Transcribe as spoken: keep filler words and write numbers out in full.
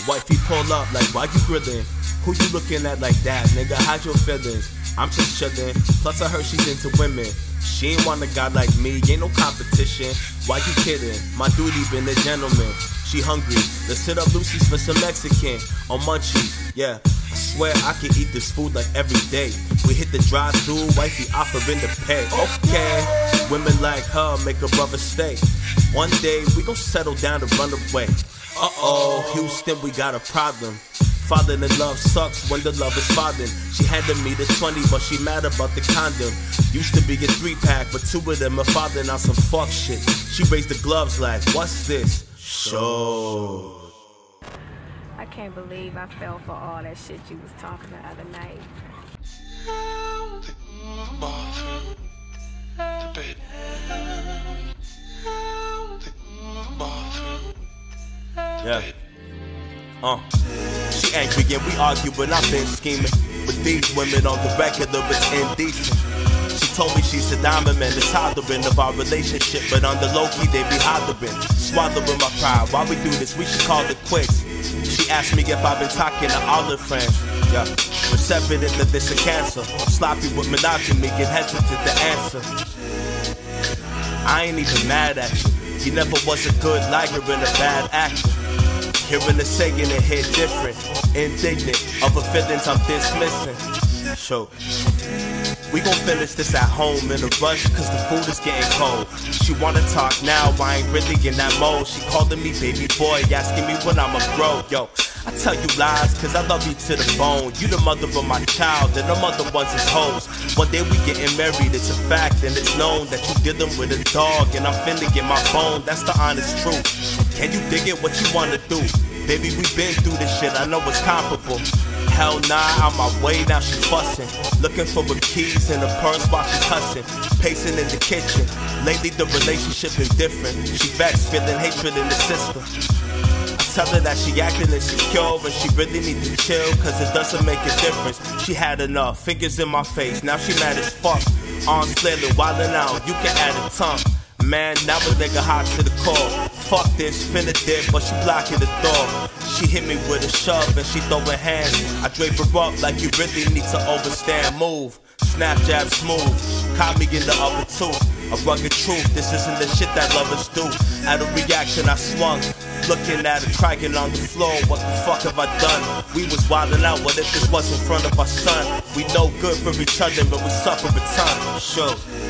Wifey pull up like, why you grilling? Who you looking at like that, nigga? How's your feelings? I'm just chillin'. Plus I heard she's into women. She ain't want a guy like me, ain't no competition. Why you kidding? My duty been a gentleman. She hungry, let's hit up Lucy's for some Mexican or munchies, yeah. I swear I can eat this food like every day. We hit the drive-thru, wifey offering to pay. Okay, women like her make a brother stay. One day we gon' settle down and run away. Uh-oh, Houston, we got a problem. Falling in love sucks when the love is falling. She handed me the twenty, but she mad about the condom. Used to be a three-pack, but two of them are falling on some fuck shit. She raised the gloves like, what's this? Show. I can't believe I fell for all that shit you was talking the other night. Yeah. Uh. She angry and we argue, but I've been scheming with these women on the regular, it's indecent. She told me she's a diamond man, the tolerant of our relationship, but on the low-key they be hollering, swallowing my pride. Why we do this? We should call it quits. She asked me if I've been talking to all her friends. Yeah, it's evident that this a cancer. I'm sloppy with monogamy and hesitant to answer. I ain't even mad at you. You never was a good liar and a bad actor. Hearing the saying it hit different. Indignant of her feelings I'm dismissing. So we gon' finish this at home in a rush, cause the food is getting cold. She wanna talk now, I ain't really in that mode. She calling me baby boy, asking me when I'ma grow. Yo, I tell you lies, cause I love you to the bone. You the mother of my child, and the mother ones is hoes. One day we getting married, it's a fact, and it's known that you dealing with a dog, and I'm finna get my bone, that's the honest truth. Can you dig it, what you wanna do? Baby, we been through this shit, I know it's comparable. Hell nah, on my way, now she fussin'. Looking for her keys in her purse while she cussin'. Pacing in the kitchen, lately the relationship been different. She vexed, feeling hatred in the system. I tell her that she acting insecure and she really need to chill, cause it doesn't make a difference. She had enough, fingers in my face, now she mad as fuck. Arms flailing, wildin' out, you can add a tongue. Man, now a nigga hot to the core. Fuck this, finna dip, but she blocking the door. She hit me with a shove and she throwing hands. I drape her up like you really need to overstand. Move, snap, jab, smooth. Caught me in the upper tooth. A rugged truth, this isn't the shit that lovers do. At a reaction I swung, looking at her cracking on the floor. What the fuck have I done? We was wildin' out, what if this was in front of our son? We no good for each other, but we suffer a ton. Sure.